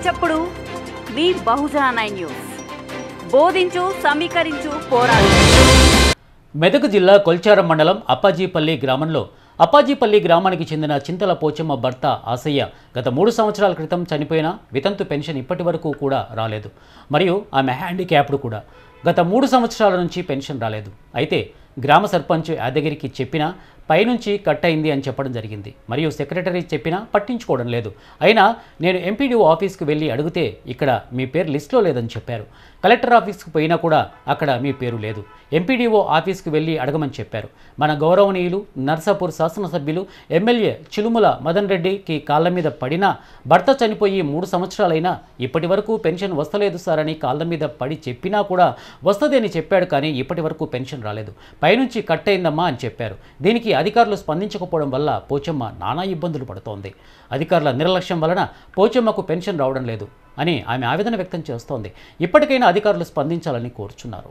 చప్పుడు మీ బహుజన న్యూస్. బోధించు, సమీకరించు, పోరాడు. మెదక్ జిల్లా కొల్చారం మండలం అప్పాజీపల్లి గ్రామంలో అప్పాజీపల్లి గ్రామానికి చెందిన చింతల పోచమ్మ భర్త ఆసయ్య గత 3 సంవత్సరాల క్రితం చనిపోయిన వితంతు పెన్షన్ ఇప్పటి వరకు కూడా రాలేదు. మరియు ఆమె హ్యాండిక్యాప్డ్ కూడా. గత 3 సంవత్సరాల నుంచి పెన్షన్ రాలేదు. అయితే గ్రామ సర్పంచ్ యాదగిరికి చెప్పినా పైనుంచి కట్ అయింది అని చెప్పడం జరిగింది. మరియు సెక్రటరీ చెప్పినా పట్టించుకోవడం లేదు. అయినా నేను ఎంపీడీఓ ఆఫీస్కి వెళ్ళి అడిగితే ఇక్కడ మీ పేరు లిస్టులో లేదని చెప్పారు. కలెక్టర్ ఆఫీస్కి పోయినా కూడా అక్కడ మీ పేరు లేదు. ఎంపీడీఓ ఆఫీస్కి వెళ్ళి అడగమని చెప్పారు. మన గౌరవనీయులు నర్సాపూర్ శాసనసభ్యులు ఎమ్మెల్యే చిలుముల మదన్ రెడ్డికి కాళ్ళ మీద పడినా భర్త చనిపోయి 3 సంవత్సరాలైనా ఇప్పటి వరకు పెన్షన్ వస్తలేదు సార్ అని కాళ్ళ మీద పడి చెప్పినా కూడా వస్తుంది అని చెప్పాడు. కానీ ఇప్పటి వరకు పెన్షన్ రాలేదు. పైనుంచి కట్ అయిందమ్మా అని చెప్పారు. దీనికి అధికారులు స్పందించకపోవడం వల్ల పోచమ్మ నానా ఇబ్బందులు పడుతోంది. అధికారుల నిర్లక్ష్యం వలన పోచమ్మకు పెన్షన్ రావడం లేదు అని ఆమె ఆవేదన వ్యక్తం చేస్తోంది. ఇప్పటికైనా అధికారులు స్పందించాలని కోరుచున్నారు.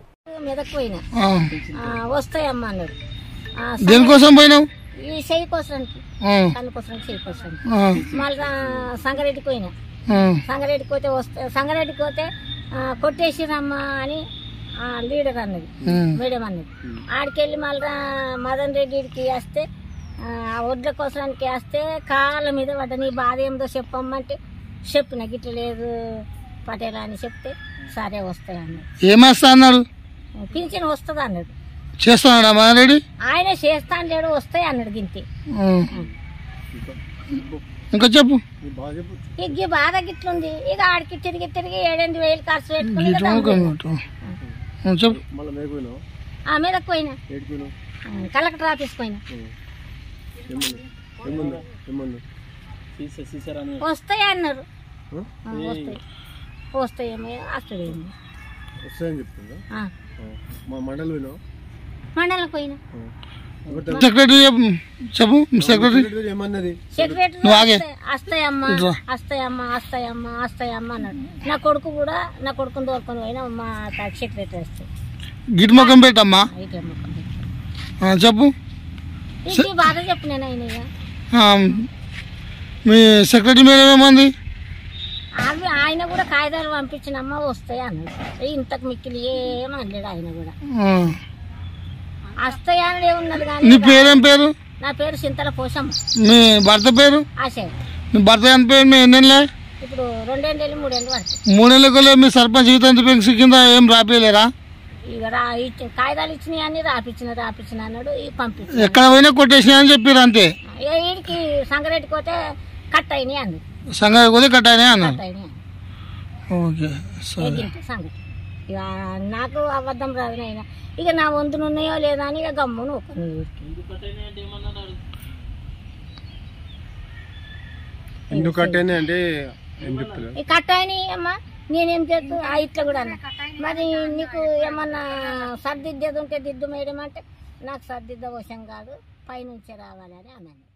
వస్తాయమ్మా అన్నాడు. దేనికోసం పోయినావు? ఈ చెయ్యి కోసడానికి, కన్ను కోసడానికి, చెయ్యి కోసడానికి. మళ్ళీ సంగారెడ్డికి పోయినా. సంగారెడ్డికి పోతే సంగారెడ్డికి పోతే కొట్టేసిరమ్మా అని లీడర్ అన్నది, మేడం అన్నది. ఆడికెళ్ళి మళ్ళీ మదన్ రెడ్డికి వేస్తే ఒడ్ల కోసానికి వేస్తే కాళ్ళ మీద పడ్డ. నీ బాధ ఏందో చెప్పమ్మంటే చెప్పిన గిట్ల లేదు పటేలా అని చెప్తే సరే వస్తాయి అన్నాడు. ఏమేస్తా అన్నాడు? పింఛన్ వస్తుంది అన్నాడు. చేస్తున్నాడా మదన్ రెడ్డి? ఆయన చేస్తాను లేడు, వస్తాయి అన్నాడు. గింతి ఇంకా చెప్పు. ఇక బాధ గిట్లుంది. ఇక ఆడికి తిరిగి 7,000 ఖర్చు పెట్టుకుని మీదకి పోయినా. కలెక్టర్ ఆఫీస్ పోయినా. వస్తాయి అన్నారు. వస్తాయేమో వస్తాయేమో మండలం పోయినా. సెక్రటరీ చెప్పు. సెక్రటరీ వస్తాయమ్మా వస్తాయమ్మా వస్తాయమ్మా వస్తాయమ్మా అన్నాడు. నా కొడుకుని దోరుకొని పోయినా మా సెక్రటరీ వస్తాయి. గిట్ ముఖం పెట్టమ్మా చెప్పు. ఇది బాధ చెప్పు. నేను మీ సెక్రటరీ మేడం ఏమంది? అవి ఆయన కూడా కాగితాలు పంపించినమ్మా వస్తాయి అన్నాడు. ఇంతకు మిక్కిలి ఏమనలేడు. ఆయన కూడా వస్తాయి అని ఏమున్నది. కానీ నీ పేరేం పేరు? నా పేరు చింతల పోషమ్మ. మీ భర్త పేరు? ఆశయ. మీ భర్త ఎంత పేరు? మీ ఎన్నెళ్ళే? ఇప్పుడు 2 ఏళ్ళు 3 ఏళ్ళు పడుతుంది. 3 ఏళ్ళకి మీ సర్పంచ్ వితంతు పెన్షన్ కింద ఏం రాపేయలేరా? ఇక కాగితాలు ఇచ్చినాయి అని రాపించిన అన్నాడు. పంపించి ఎక్కడ పోయినా కొట్టేసినా అని చెప్పారు అంతే. వీడికి సంగారెడ్డికి పోతే కట్ అయినాయి అన్నాడు. సంగారెడ్డికి పోతే కట్ అయినాయి అన్నాడు. ఓకే సంగతి ఇక నాకు అబద్ధం రాదు. అయినా ఇక నా వంతులు ఉన్నాయో లేదా అని ఇక గమ్మును కట్ అయినాయి అమ్మా. నేనేం చేద్దు ఇట్లా కూడా అన్నా. మరి నీకు ఏమన్నా సర్దిద్దేది ఉంటే దిద్దు మేడం అంటే నాకు సర్దిద్ద వశం కాదు, పైనుంచే రావాలి అని అన్నాను.